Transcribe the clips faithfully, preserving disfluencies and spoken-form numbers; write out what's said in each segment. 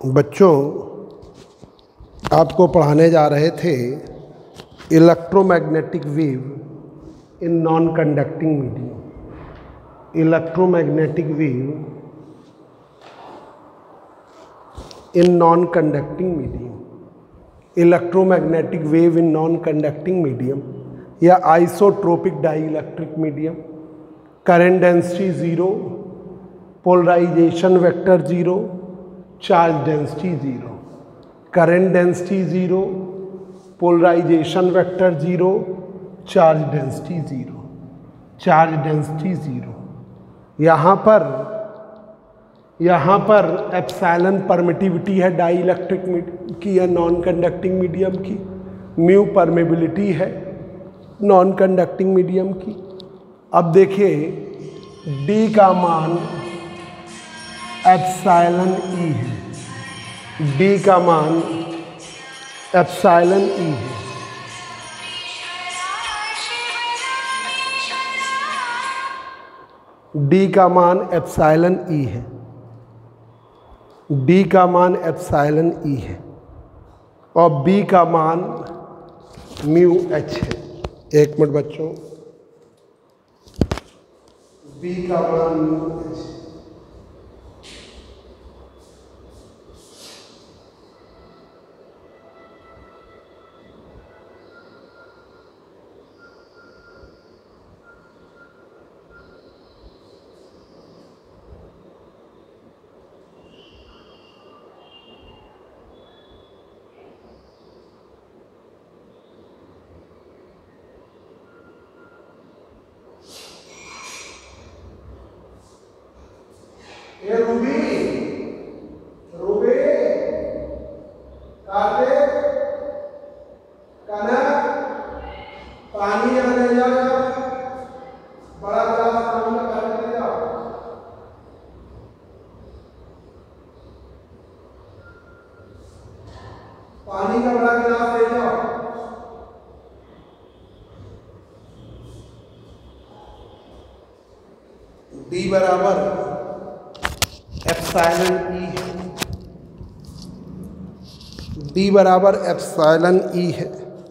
बच्चों, आपको पढ़ाने जा रहे थे electromagnetic wave in non conducting medium. Electromagnetic wave in non conducting medium. Electromagnetic wave in non conducting medium या isotropic dielectric medium. Current density zero, polarisation vector zero, charge density zero. Current density zero, polarisation vector zero, charge density zero. Charge density zero. यहाँ पर यहाँ पर epsilon permittivity है dielectric की या non conducting medium की। Mu permeability है non conducting medium की। अब देखिए डी का मान एप्सिलॉन ई है। डी का मान एप्सिलॉन ई है। डी का मान एप्सिलॉन ई है। डी का मान एप्सिलॉन ई है और बी का मान म्यू एच है। एक मिनट बच्चों, बी का मान म्यू एच है। ये रूबी रूबी कार्तिक कनक पानी यहाँ ले जाओ, बड़ा गिलास पानी का पानी ले जाओ। पानी का बड़ा गिलास ले जाओ। डी बराबर एप्सिलॉन ई है। डी बराबर एप्सिलॉन ई है।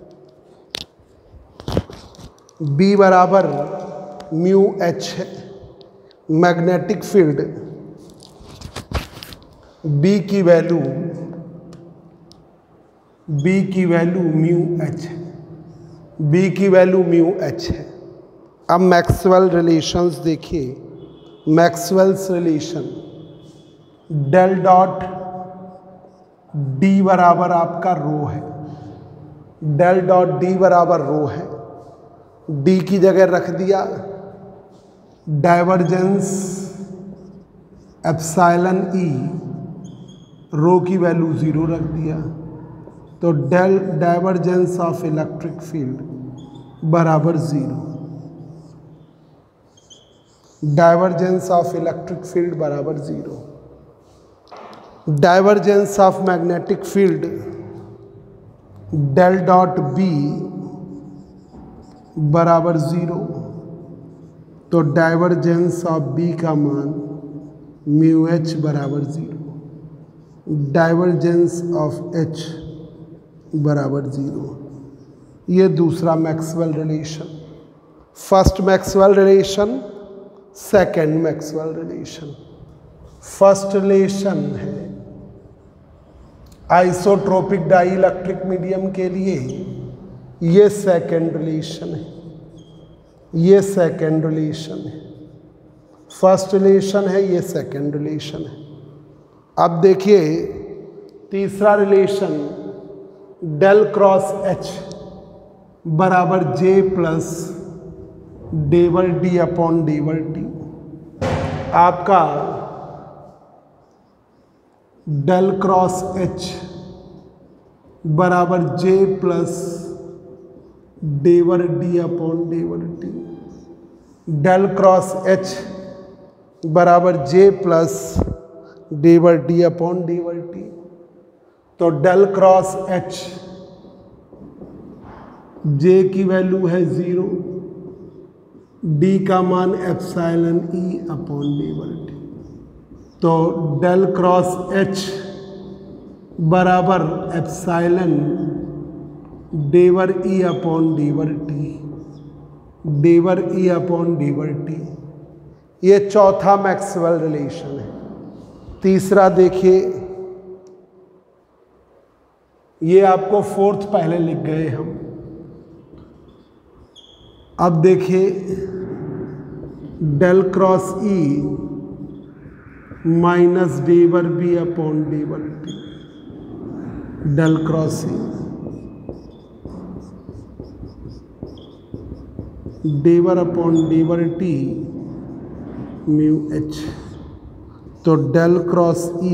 बी बराबर म्यू एच है। मैग्नेटिक फील्ड बी की वैल्यू बी की वैल्यू म्यू एच है। बी की वैल्यू म्यू एच है। अब मैक्सवेल रिलेशंस देखिए। Maxwell's relation del dot D बराबर आपका रो है। डेल डॉट डी बराबर रो है। डी की जगह रख दिया डाइवर्जेंस एप्सिलॉन ई, रो की वैल्यू ज़ीरो रख दिया। तो del divergence of electric field बराबर zero. Divergence of electric field बराबर zero. Divergence of magnetic field del dot B बराबर ज़ीरो। तो डाइवर्जेंस ऑफ बी का मान म्यू एच बराबर ज़ीरो। डाइवर्जेंस ऑफ एच बराबर ज़ीरो। ये दूसरा Maxwell relation. First Maxwell relation, second Maxwell relation. First relation है आइसोट्रोपिक डाइइलेक्ट्रिक मीडियम के लिए, ये सेकेंड रिलेशन है। ये सेकेंड रिलेशन है। फर्स्ट रिलेशन है, ये सेकेंड रिलेशन है। अब देखिए तीसरा रिलेशन डेल क्रॉस एच बराबर जे प्लस डेवर डी अपॉन डेवर टी। आपका डेल क्रॉस एच बराबर जे प्लस डेवर डी अपॉन डेवर टी। डेल क्रॉस एच बराबर जे प्लस डेवर डी अपॉन डेवर टी। तो डेल क्रॉस एच, जे की वैल्यू है ज़ीरो, डी का मान एप्सिलॉन ई अपॉन डेवर टी। तो डेल क्रॉस एच बराबर एप्साइलन डेवर ई अपॉन डेवर टी, डेवर ई अपॉन डेवर टी। ये चौथा मैक्सवेल रिलेशन है। तीसरा देखिए, ये आपको फोर्थ पहले लिख गए हम। अब देखिए डेल क्रॉस ई माइनस डेवर बी अपॉन डेवर टी, डेल क्रॉस ई डेवर अपॉन डेवर टी म्यू एच। तो डेल क्रॉस ई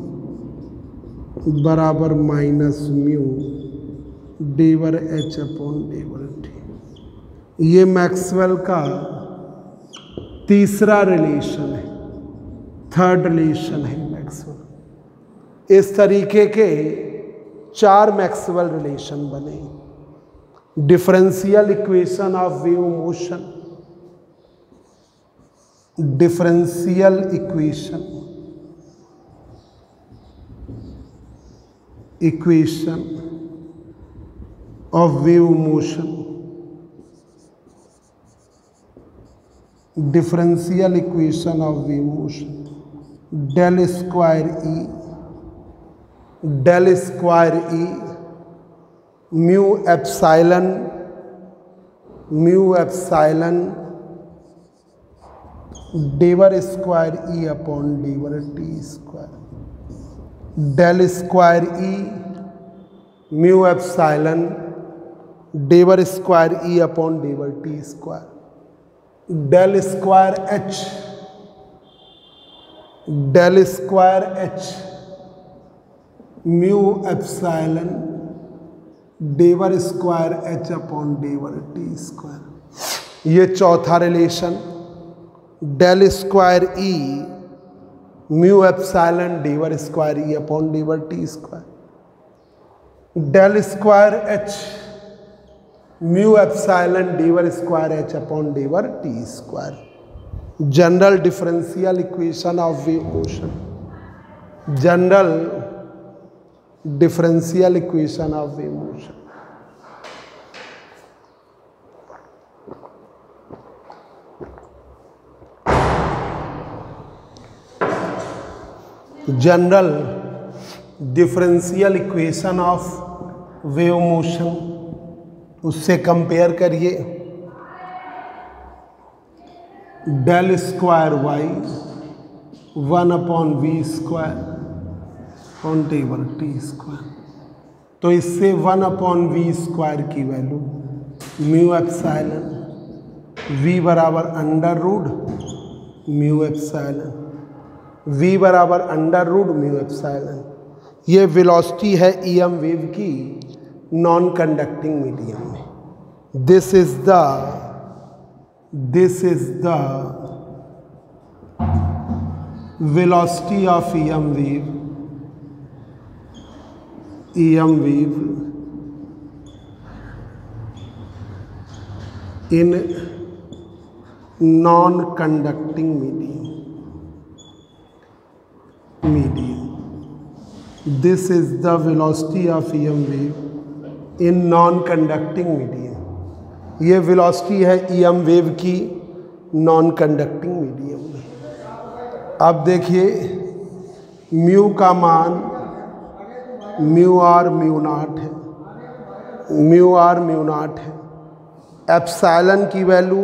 बराबर माइनस म्यू डेवर एच अपॉन डेवर टी। ये मैक्सवेल का तीसरा रिलेशन है, थर्ड रिलेशन है मैक्सवेल। इस तरीके के चार मैक्सवेल रिलेशन बने। Differential equation of wave motion, differential equation equation of wave motion, differential equation of wave motion, del square E, del square E mu epsilon, mu epsilon डेवर square E upon डेवर T square, del square E mu epsilon डेवर square E upon डेवर T square, del square H, del square H mu epsilon डेवर square H upon डेवर T square. ये चौथा relation. Del square E mu epsilon डेवर square E upon डेवर T square, del square H mu epsilon डेवर square H upon डेवर T square. General differential equation of wave motion, general differential equation of wave motion. General differential equation of wave motion, उससे compare करिए। Del square Y one upon V square on डेवर T square. तो इससे one upon V square की value mu epsilon, V बराबर under root mu epsilon, v बराबर under root mu epsilon. ये velocity है ईएम वेव की नॉन कंडक्टिंग मीडियम में। This is the this is the velocity of EM wave, EM wave in non conducting medium medium. This is the velocity of E M wave in non-conducting medium. ये velocity है E M wave की non-conducting medium में। अब देखिए mu का मान mu R mu naught है, mu R mu naught है। एप्साइलन की वैल्यू,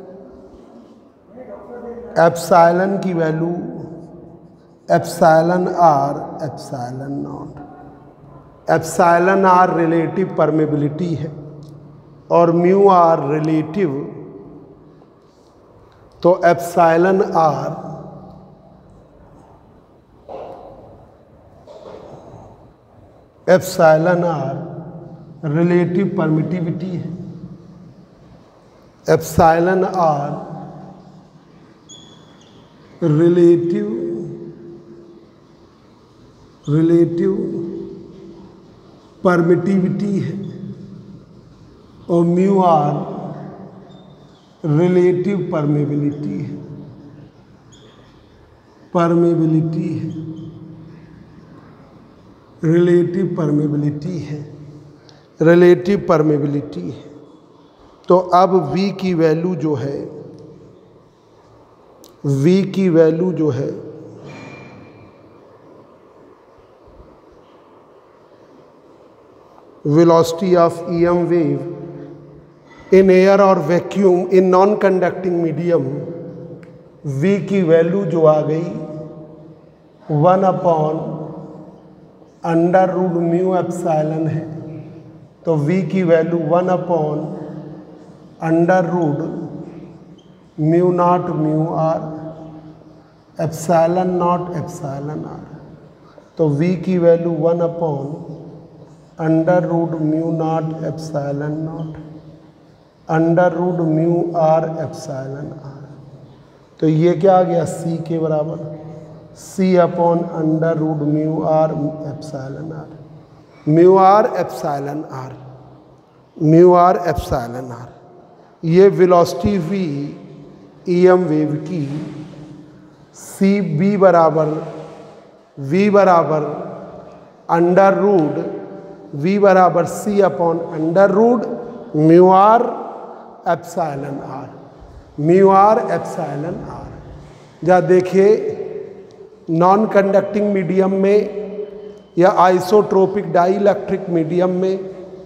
एप्साइलन की value epsilon R epsilon naught. Epsilon R relative permeability है और म्यू आर रिलेटिव, तो epsilon R epsilon R relative permittivity है। Epsilon R relative relative permittivity है और म्यू आर रिलेटिव परमेबिलिटी है, परमेबिलिटी है। रिलेटिव परमेबिलिटी है, रिलेटिव परमेबिलिटी है। तो अब V की वैल्यू जो है, V की वैल्यू जो है velocity of E M wave in air और vacuum in non conducting medium, V की वैल्यू जो आ गई one upon under root mu epsilon है। तो V की value one upon under root mu naught mu R epsilon naught epsilon R. तो V की value one upon under root mu naught epsilon naught under root mu R epsilon R. तो ये क्या आ गया C के बराबर C upon under root mu R epsilon R, mu R epsilon R, mu R epsilon R. ये velocity V E M wave की C B बराबर V बराबर अंडर रूट V बराबर C upon under root mu R epsilon R, mu R epsilon R. जा देखिए non conducting medium में या isotropic dielectric medium में,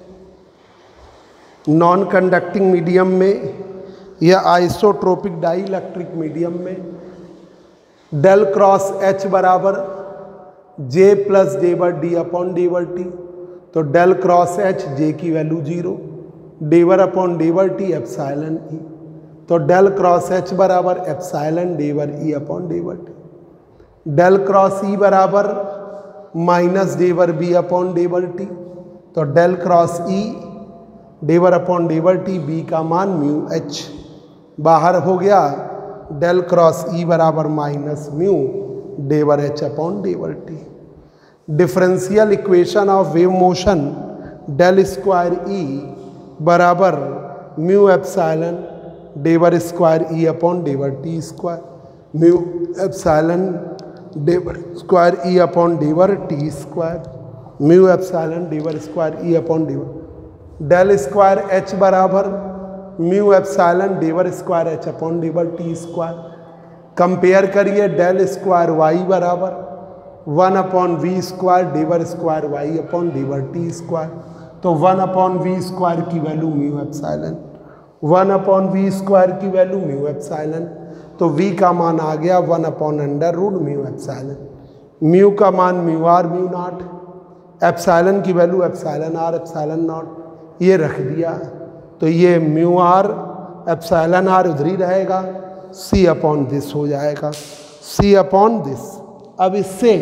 नॉन कंडक्टिंग मीडियम में या आइसोट्रोपिक डाइइलेक्ट्रिक मीडियम में डेल क्रॉस H बराबर J प्लस डी बर डी अपॉन डी बर टी। तो डेल क्रॉस H J की वैल्यू जीरो, डेवर अपॉन डेवर टी एप्सिलॉन ई। तो डेल क्रॉस H बराबर एप्सिलॉन डेवर ई अपॉन डेवर टी। डेल क्रॉस E बराबर माइनस डेवर बी अपॉन डेवर टी। तो डेल क्रॉस E डेवर अपॉन डेवर टी, बी का मान म्यू H बाहर हो गया। डेल क्रॉस E बराबर माइनस म्यू डेवर H अपॉन डेवर T. Differential equation of wave motion del square E बराबर म्यू एप्सिलॉन डेवर स्क्वायर E अपॉन डेवर टी स्क्वायर, म्यू एप्सिलॉन डेवर स्क्वायर E अपॉन डेवर टी स्क्वायर, म्यू एप्सिलॉन डेवर square E upon डेवर। Del square H बराबर mu epsilon डेवर square H upon डेवर टी स्क्वायर। कंपेयर करिए डेल स्क्वायर Y बराबर वन अपॉन वी स्क्वायर डेवर स्क्वायर वाई अपॉन डेवर टी स्क्वायर। तो वन अपॉन वी स्क्वायर की value mu epsilon, one upon V square की value mu epsilon. तो v का मान आ गया one upon under root mu epsilon, mu का मान mu R mu naught, epsilon की value epsilon R epsilon naught, ये रख दिया। तो ये म्यू आर एप्सिलॉन आर उधर ही रहेगा, सी अपॉन दिस हो जाएगा, सी अपॉन दिस। अब इससे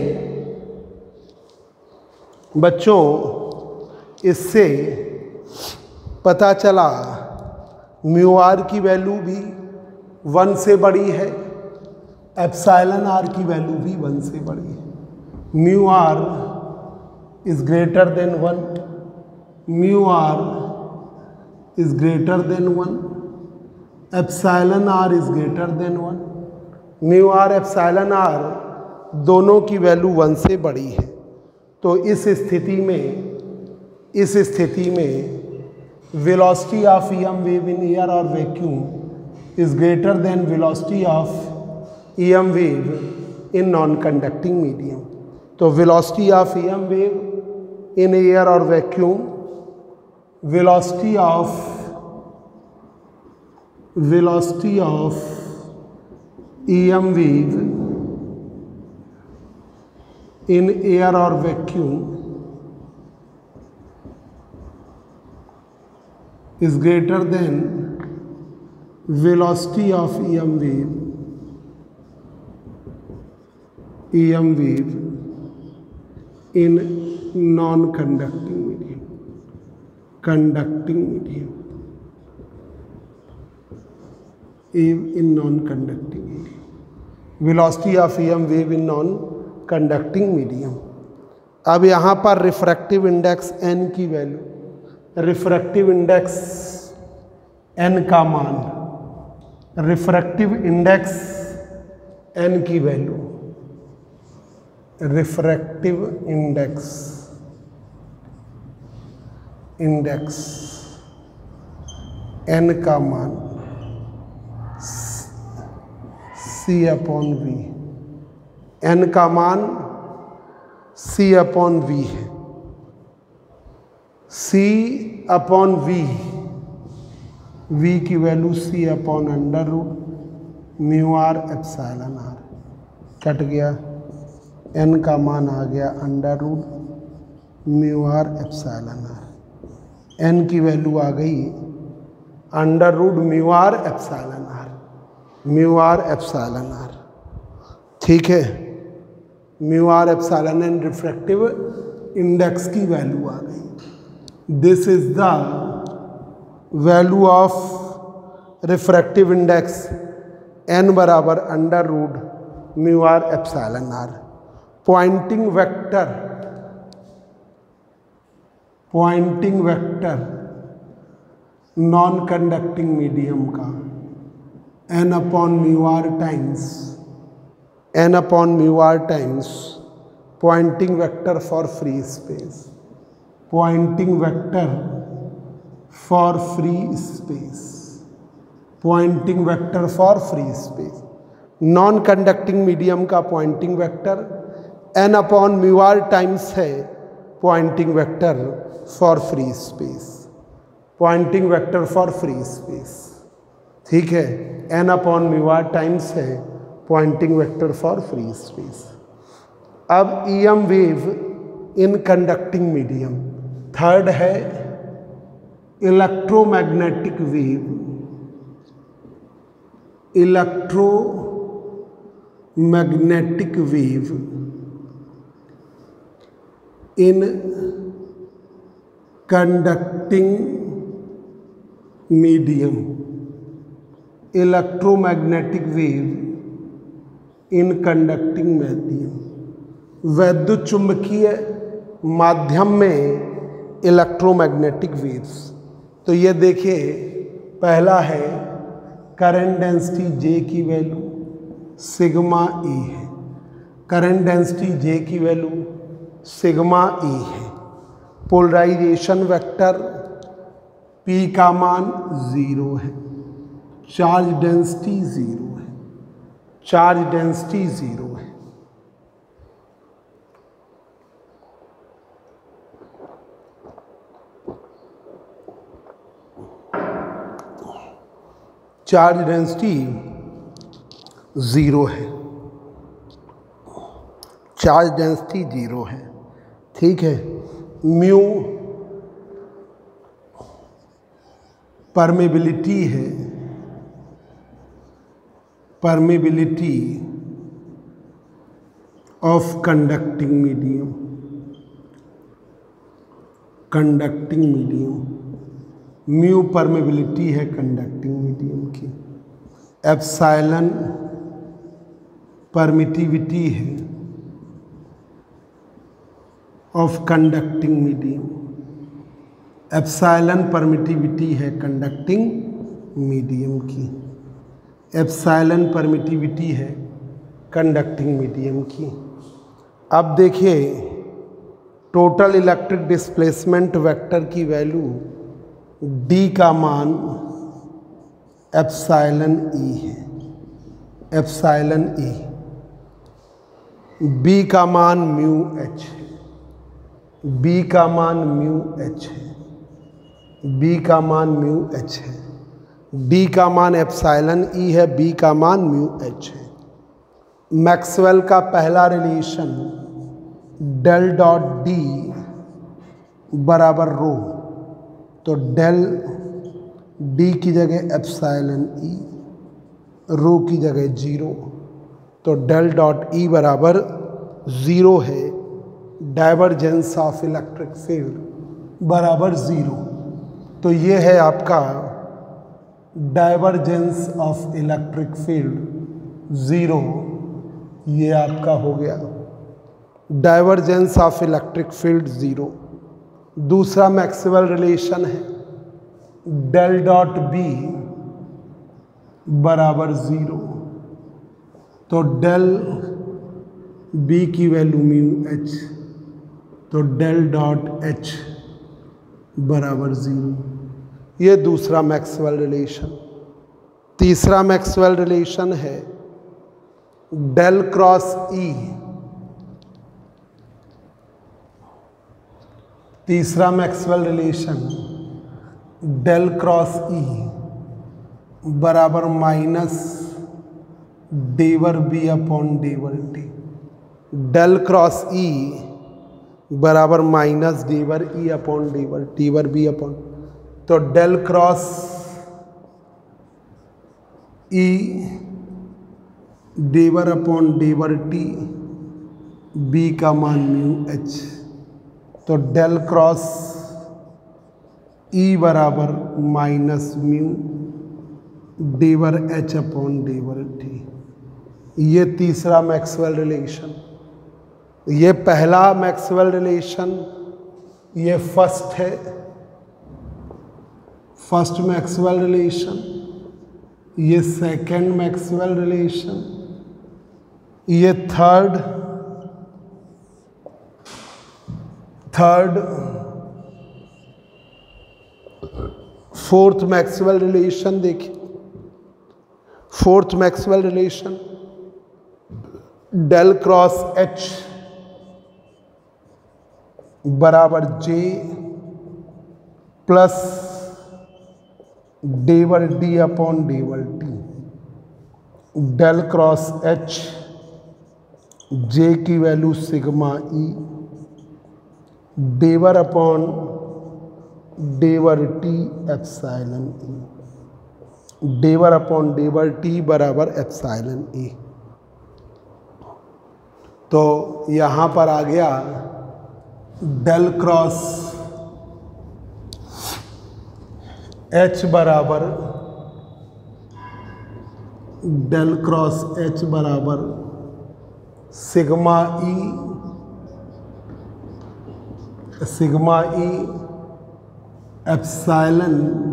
बच्चों इससे पता चला म्यू आर की वैल्यू भी वन से बड़ी है, एप्सिलॉन आर की वैल्यू भी वन से बड़ी है। Mu R is greater than one, mu R is greater than one, epsilon R is greater than one. Mu R epsilon R दोनों की वैल्यू वन से बड़ी है। तो इस स्थिति में इस स्थिति में velocity of EM wave in air और vacuum is greater than velocity of EM wave in non conducting medium. तो velocity of EM wave in air और vacuum, velocity of velocity of EM wave in air और vacuum is greater than velocity of E M wave E M wave in non-conducting medium, conducting medium, in non-conducting medium, velocity of E M wave in non-conducting medium। अब यहाँ पर refractive index n की value, refractive index n का मान, refractive index n की value refractive index index N का मान सी upon we, N का मान सी अपॉन वी है। सी अपॉन वी, वी की value C upon under root mu R epsilon R, cut गया, एन का मान आ गया under root mu R epsilon R, N की वैल्यू आ गई under root mu R epsilon R, mu R epsilon R, ठीक है। Mu R epsilon N refractive index की वैल्यू आ गई। This is the value of refractive index N बराबर under root mu R epsilon R. Poynting vector, Poynting vector non conducting medium का N upon mu R times, N upon mu R times Poynting vector for free space, Poynting vector for free space, Poynting vector for free space. Non conducting medium का Poynting vector N upon mu R times है Poynting vector for free space, Poynting vector for free space, ठीक है। N upon mu R times है Poynting vector for free space. अब E M wave in conducting medium, third है electromagnetic wave, electromagnetic wave in conducting medium, electromagnetic wave in conducting medium. वैद्युत चुंबकीय माध्यम में electromagnetic waves, तो ये देखिए पहला है करंट डेंसिटी जे की वैल्यू सिग्मा ई है, करंट डेंसिटी जे की वैल्यू सिग्मा ई है। पोलराइजेशन वेक्टर पी का मान जीरो है, चार्ज डेंसिटी जीरो है, चार्ज डेंसिटी जीरो है। चार्ज डेंसिटी जीरो है, चार्ज डेंसिटी जीरो है, ठीक है। म्यू परमेबिलिटी है, permeability of conducting medium, conducting medium, mu permeability है कंडक्टिंग मीडियम की। एप्सिलॉन परमिटिविटी है of conducting medium, epsilon permittivity है कंडक्टिंग मीडियम की, एप्सिलॉन परमिटिविटी है कंडक्टिंग मीडियम की। अब देखिए टोटल इलेक्ट्रिक डिस्प्लेसमेंट वेक्टर की वैल्यू डी का मान एप्सिलॉन ई है, एप्सिलॉन ई। बी का मान म्यू एच है, बी का मान म्यू एच है, बी का मान म्यू एच है, डी का मान एप्सिलॉन ई है, बी का मान म्यू एच है। मैक्सवेल का पहला रिलेशन डेल डॉट डी बराबर रो, तो डेल डी की जगह एप्सिलॉन ई, रो की जगह जीरो, तो डेल डॉट ई बराबर ज़ीरो है। डाइवर्जेंस ऑफ इलेक्ट्रिक फील्ड बराबर ज़ीरो, तो ये है आपका divergence of electric field zero, ये आपका हो गया divergence of electric field zero. दूसरा मैक्सवेल रिलेशन है डेल डॉट बी बराबर ज़ीरो, तो डेल बी की वैल्यू म्यू एच, तो डेल डॉट एच बराबर ज़ीरो। ये दूसरा मैक्सवेल रिलेशन। तीसरा मैक्सवेल रिलेशन है डेल क्रॉस ई। तीसरा Maxwell relation del cross E बराबर माइनस डेवर बी अपॉन डेवर टी। डेल क्रॉस ई बराबर माइनस डेवर ई अपॉन डेवर डेवर बी अपॉन, तो डेल क्रॉस ई डेवर अपॉन डेवर टी, बी का मान म्यू एच, तो डेल क्रॉस ई बराबर माइनस म्यू डेवर एच अपॉन डेवर टी। ये तीसरा मैक्सवेल रिलेशन। ये पहला मैक्सवेल रिलेशन, ये फर्स्ट है, फर्स्ट मैक्सवेल रिलेशन। ये सेकंड मैक्सवेल रिलेशन, ये third third fourth Maxwell relation. देखिए fourth Maxwell relation del cross H बराबर जे प्लस डेवर डी अपॉन डेवर T. Del cross H, J की वैल्यू सिग्मा ई, डेवर अपॉन डेवर टी एप्सिलॉन ई। डेवर अपॉन डेवर टी बराबर एप्सिलॉन ई। तो यहाँ पर आ गया डेल क्रॉस एच बराबर डेल क्रॉस एच बराबर sigma E sigma E epsilon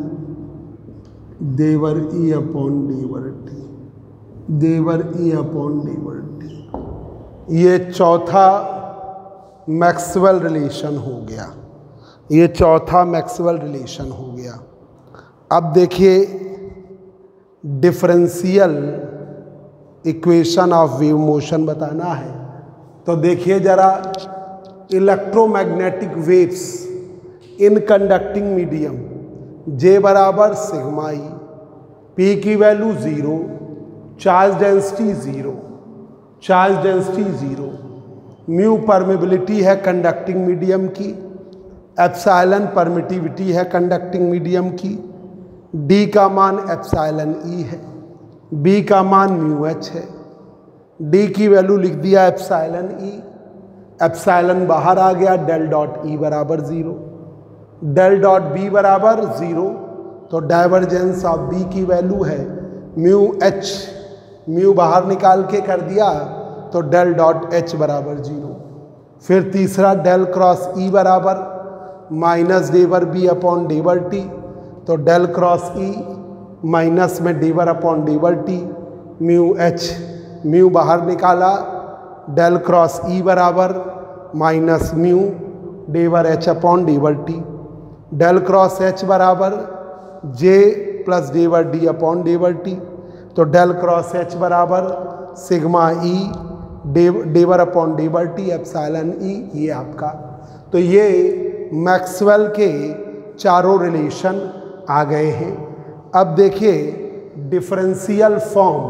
देवर ई अपॉन डेवर टी, देवर ई अपॉन डेवर टी। ये चौथा मैक्सवेल रिलेशन हो गया। ये चौथा मैक्सवेल रिलेशन हो गया। अब देखिए differential equation of wave motion बताना है, तो देखिए जरा electromagnetic waves in conducting medium, J बराबर सिग्मा ई, पी की value zero, charge density zero, charge density zero, mu permeability है कंडक्टिंग मीडियम की, एप्सिलॉन परमिटिविटी है कंडक्टिंग मीडियम की, डी का मान एप्सिलॉन ई है, बी का मान म्यू एच है, डी की वैल्यू लिख दिया एप्सिलॉन ई, एप्सिलॉन बाहर आ गया, डेल डॉट ई बराबर ज़ीरो, डेल डॉट बी बराबर ज़ीरो, तो डाइवर्जेंस ऑफ बी की वैल्यू है म्यू एच, म्यू बाहर निकाल के कर दिया तो डेल डॉट एच बराबर जीरो। फिर तीसरा डेल क्रॉस ई बराबर माइनस डेवर बी अपॉन डेवर टी, तो डेल क्रॉस ई माइनस में डेवर अपॉन डेवर टी, म्यू एच, म्यू बाहर निकाला, डेल क्रॉस ई बराबर माइनस म्यू डेवर एच अपॉन डेवर टी, डेल क्रॉस एच बराबर जे प्लस डेवर डी अपॉन डेवर टी, तो डेल क्रॉस एच बराबर सिग्मा ई डेव डेवर अपॉन डेवर टी एप्सिलॉन ई, ये आपका। तो ये मैक्सवेल के चारों रिलेशन आ गए हैं। अब देखिए डिफरेंशियल फॉर्म,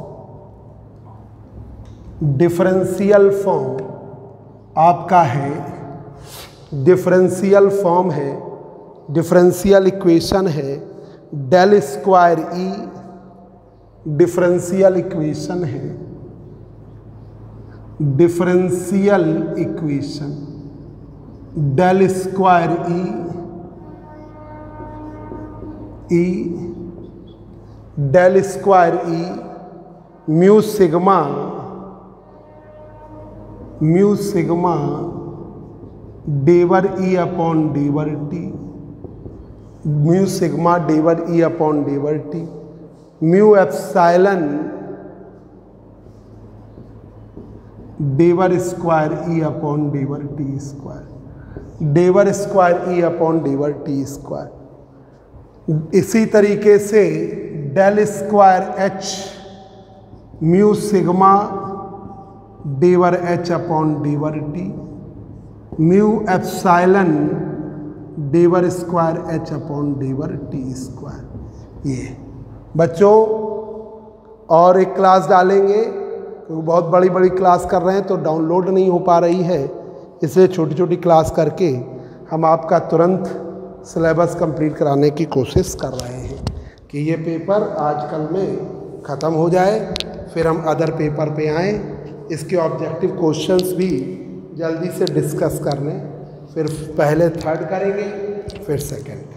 डिफरेंशियल फॉर्म आपका है, डिफरेंशियल फॉर्म है, डिफरेंशियल इक्वेशन है del square E, differential equation है, differential equation del square E E del square E mu sigma mu sigma डेवर ई अपॉन डेवर टी, म्यू सिग्मा डेवर E upon डेवर T, mu epsilon डेवर square E upon डेवर T square, डेवर square E upon डेवर T square. इसी तरीके से del square H mu sigma डेवर एच अपॉन डेवर टी, म्यू एप्साइलन डेवर स्क्वायर एच अपॉन डेवर टी स्क्वायर। ये बच्चों और एक क्लास डालेंगे क्योंकि बहुत बड़ी बड़ी क्लास कर रहे हैं तो डाउनलोड नहीं हो पा रही है, इसलिए छोटी छोटी क्लास करके हम आपका तुरंत सिलेबस कंप्लीट कराने की कोशिश कर रहे हैं कि ये पेपर आज कल में ख़त्म हो जाए, फिर हम अदर पेपर पे आएँ, इसके ऑब्जेक्टिव क्वेश्चंस भी जल्दी से डिस्कस कर लें, फिर पहले थर्ड करेंगे फिर सेकंड।